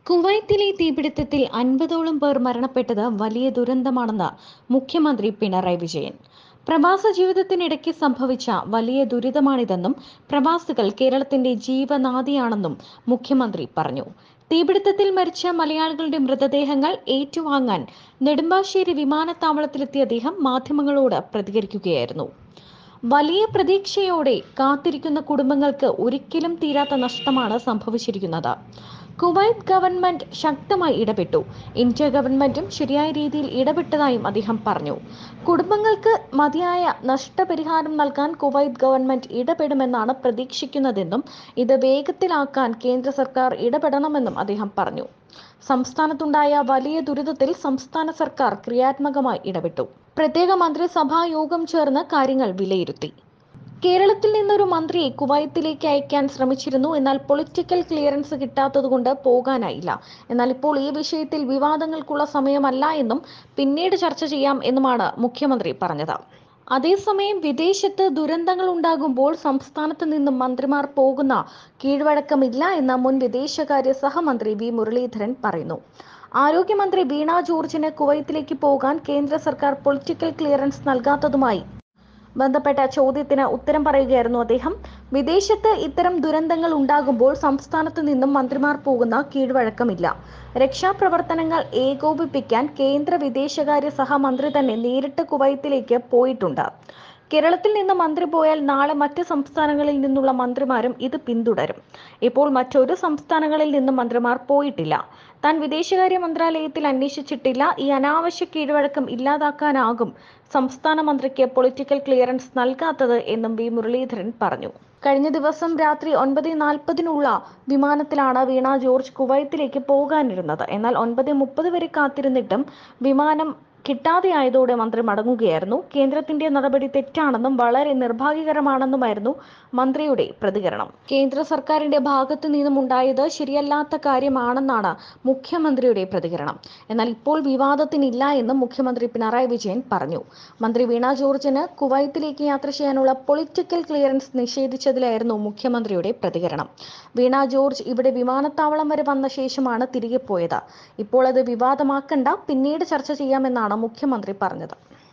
കുവൈത്തിലെ തീപിടുത്തത്തിൽ 50ഓളം പേർ മരണപ്പെട്ടത് വലിയ ദുരന്തമാണെന്ന് മുഖ്യമന്ത്രി പിണറായി വിജയൻ. പ്രവാസ ജീവിതത്തിനിടയ്ക്ക് സംഭവിച്ച വലിയ ദുരിതമാണിതെന്നും പ്രവാസികൾ കേരളത്തിന്റെ ജീവനാഡിയാണെന്നും മുഖ്യമന്ത്രി പറഞ്ഞു. തീപിടുത്തത്തിൽ മരിച്ച മലയാളികളുടെ മൃതദേഹങ്ങൾ ഏറ്റുവാങ്ങാൻ നെടുമ്പാശ്ശേരി വിമാനത്താവളത്തിലെത്തിയ അദ്ദേഹം മാധ്യമങ്ങളോട് പ്രതികരിക്കുകയായിരുന്നു. വലിയ പ്രതീക്ഷയോടെ കാത്തിരിക്കുന്ന കുടുംബങ്ങൾക്ക് ഒരിക്കലും തീരാത്ത നഷ്ടമാണ് സംഭവിച്ചിരിക്കുന്നത്. കുവൈത്ത് ഗവൺമെന്റ് ശക്തമായി ഇടപെട്ടു. ഇന്ത്യ ഗവൺമെന്റും ശരിയായ രീതിയിൽ ഇടപെട്ടതായും അദ്ദേഹം പറഞ്ഞു. കുടുംബങ്ങൾക്ക് മതിയായ നഷ്ടപരിഹാരം നൽകാൻ കുവൈത്ത് ഗവൺമെന്റ് ഇടപെടുമെന്നാണ് പ്രതീക്ഷിക്കുന്നതെന്നും ഇത് വേഗത്തിലാക്കാൻ കേന്ദ്ര സർക്കാർ ഇടപെടണമെന്നും അദ്ദേഹം പറഞ്ഞു. സംസ്ഥാനത്തുണ്ടായ വലിയ ദുരിതത്തിൽ സംസ്ഥാന സർക്കാർ ക്രിയാത്മകമായി ഇടപെട്ടു. പ്രത്യേക മന്ത്രിസഭാ യോഗം ചേർന്ന് കാര്യങ്ങൾ വിലയിരുത്തി. കേരളത്തിൽ നിന്നൊരു മന്ത്രിയെ കുവൈത്തിലേക്ക് അയക്കാൻ ശ്രമിച്ചിരുന്നു. എന്നാൽ പൊളിറ്റിക്കൽ ക്ലിയറൻസ് കിട്ടാത്തതുകൊണ്ട് പോകാനായില്ല. എന്നാൽ ഇപ്പോൾ ഈ വിഷയത്തിൽ വിവാദങ്ങൾക്കുള്ള സമയമല്ല എന്നും പിന്നീട് ചർച്ച ചെയ്യാം എന്നുമാണ് മുഖ്യമന്ത്രി പറഞ്ഞത്. അതേസമയം വിദേശത്ത് ദുരന്തങ്ങൾ ഉണ്ടാകുമ്പോൾ സംസ്ഥാനത്ത് നിന്നും മന്ത്രിമാർ പോകുന്ന കീഴ്വഴക്കമില്ല എന്ന് മുൻ വിദേശകാര്യ സഹമന്ത്രി വി മുരളീധരൻ പറയുന്നു. ആരോഗ്യമന്ത്രി വീണ ജോർജിന് കുവൈത്തിലേക്ക് പോകാൻ കേന്ദ്ര സർക്കാർ പൊളിറ്റിക്കൽ ക്ലിയറൻസ് നൽകാത്തതുമായി ബന്ധപ്പെട്ട ചോദ്യത്തിന് ഉത്തരം പറയുകയായിരുന്നു അദ്ദേഹം. വിദേശത്ത് ഇത്തരം ദുരന്തങ്ങൾ ഉണ്ടാകുമ്പോൾ സംസ്ഥാനത്ത് നിന്നും മന്ത്രിമാർ പോകുന്ന കീഴ്വഴക്കമില്ല. രക്ഷാപ്രവർത്തനങ്ങൾ ഏകോപിപ്പിക്കാൻ കേന്ദ്ര വിദേശകാര്യ സഹമന്ത്രി തന്നെ നേരിട്ട് കുവൈത്തിലേക്ക് പോയിട്ടുണ്ട്. കേരളത്തിൽ നിന്ന് മന്ത്രി പോയാൽ നാളെ മറ്റ് സംസ്ഥാനങ്ങളിൽ നിന്നുള്ള മന്ത്രിമാരും ഇത് പിന്തുടരും. ഇപ്പോൾ മറ്റൊരു സംസ്ഥാനങ്ങളിൽ നിന്നും മന്ത്രിമാർ പോയിട്ടില്ല. താൻ വിദേശകാര്യ മന്ത്രാലയത്തിൽ അന്വേഷിച്ചിട്ടില്ല. ഈ അനാവശ്യ കീഴ്വഴക്കം ഇല്ലാതാക്കാനാകും സംസ്ഥാന മന്ത്രിക്ക് പൊളിറ്റിക്കൽ ക്ലിയറൻസ് നൽകാത്തത് എന്നും വി മുരളീധരൻ പറഞ്ഞു. കഴിഞ്ഞ ദിവസം രാത്രി 9:40 വിമാനത്തിലാണ് വീണ ജോർജ് കുവൈത്തിലേക്ക് പോകാനിരുന്നത്. എന്നാൽ 9:30 വരെ കാത്തിരുന്നിട്ടും വിമാനം കിട്ടാതെയായതോടെ മന്ത്രി മടങ്ങുകയായിരുന്നു. കേന്ദ്രത്തിന്റെ നടപടി തെറ്റാണെന്നും വളരെ നിർഭാഗ്യകരമാണെന്നുമായിരുന്നു മന്ത്രിയുടെ പ്രതികരണം. കേന്ദ്ര സർക്കാരിന്റെ ഭാഗത്തു നിന്നും ഉണ്ടായത് ശരിയല്ലാത്ത കാര്യമാണെന്നാണ് മുഖ്യമന്ത്രിയുടെ പ്രതികരണം. എന്നാൽ ഇപ്പോൾ വിവാദത്തിനില്ല എന്നും മുഖ്യമന്ത്രി പിണറായി വിജയൻ പറഞ്ഞു. മന്ത്രി വീണ ജോർജിന് കുവൈത്തിലേക്ക് യാത്ര ചെയ്യാനുള്ള പൊളിറ്റിക്കൽ ക്ലിയറൻസ് നിഷേധിച്ചതിലായിരുന്നു മുഖ്യമന്ത്രിയുടെ പ്രതികരണം. വീണ ജോർജ് ഇവിടെ വിമാനത്താവളം വരെ വന്ന ശേഷമാണ് തിരികെ പോയത്. ഇപ്പോൾ അത് വിവാദമാക്കണ്ട, പിന്നീട് ചർച്ച ചെയ്യാമെന്നാണ് മുഖ്യമന്ത്രി പറഞ്ഞത്.